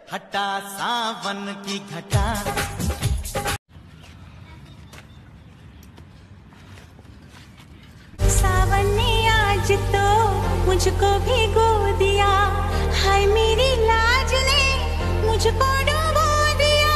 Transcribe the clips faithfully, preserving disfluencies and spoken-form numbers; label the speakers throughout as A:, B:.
A: हटा सावन की घटा।
B: सावन ने आज तो मुझको भिगो दिया, हाय मेरी लाज ने मुझको डुबो दिया।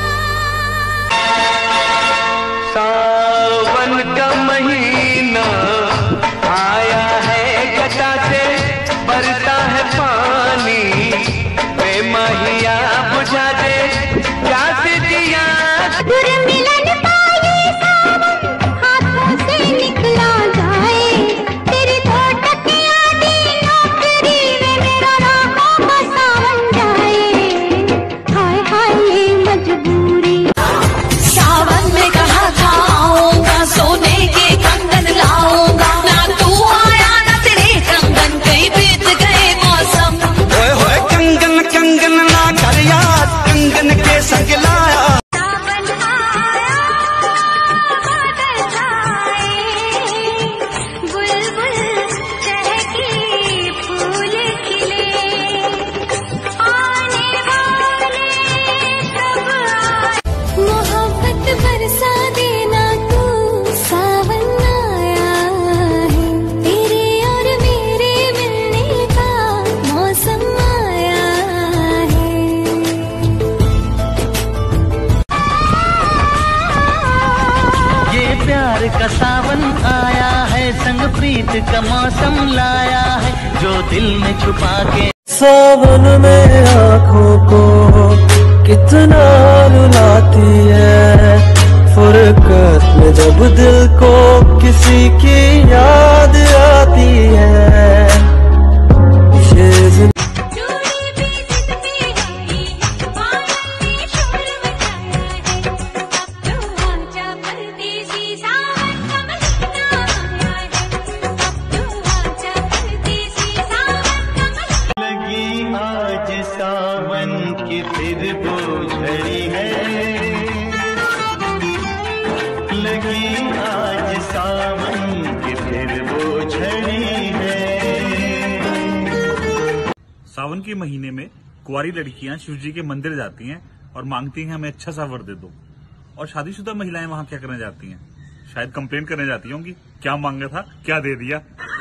C: सावन का महीना आया है, घटा से बरसा है पानी, बेमहिया बुझा दे प्यास दिया।
B: मिलन पाए सावन हाथों से निकला जाए, तेरी दो टकिया दी नौकरी में मेरा राहों का सावन जाए। हाय हाय ये मजबूरी।
D: सावन में कहा था आऊंगा, सोने के कंगन लाऊंगा, ना तू आया ना तेरे कंगन, कई बीत गए मौसम।
A: ओए होए कंगन कंगन ना कर यार, कंगन के संग लाया।
B: सावन आया बादल छाए, बुलबुल चहकी फूल खिले, आने वाले सब आए। मोहब्बत बरसा देना तू, सावन आया है, तेरे और मेरे मिलने का मौसम आया है।
A: ये प्यार का सावन आया है, संग प्रीत का मौसम लाया है, जो दिल में छुपा के।
C: सावन में आँखों को कितना रुलाती है, फुरकत में जब दिल को किसी की याद आती है। ये
B: चूड़ी भी जितनी गई है, बादल ने शोर मचाया है, अब तो आजा परदेसी सावन का महीना आया है, अब तो आजा परदेसी सावन का महीना।
A: लगी आज सावन की फिर वो झड़ी है, लगी आज सावन की फिर वो झड़ी है।
E: सावन के महीने में कुंवारी लड़कियां शिव जी के मंदिर जाती हैं और मांगती हैं हमें अच्छा सा वर दे दो, और शादीशुदा महिलाएं वहां क्या करने जाती हैं? शायद कंप्लेंट करने जाती होंगी, क्या मांगा था क्या दे दिया।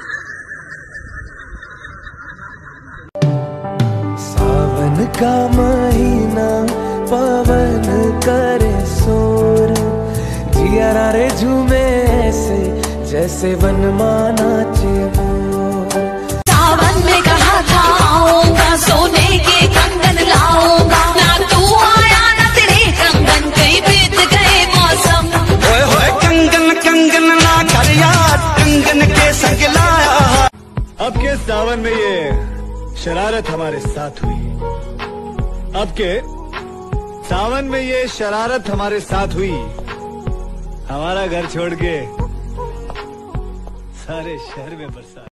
C: सावन का महीना पवन करे शोर, जिया रे झूमे ऐसे जैसे वन माना मोर।
D: सावन में कहा था आऊंगा, सोने के कंगन लाऊंगा, ना तू आया ना तेरे कंगन, कई बीत गए मौसम।
A: ओए होए कंगन कंगन ना कर यार, कंगन के संग लाया।
F: अब के सावन में ये शरारत हमारे साथ हुई, अब के सावन में ये शरारत हमारे साथ हुई, हमारा घर छोड़ के सारे शहर में बरसा।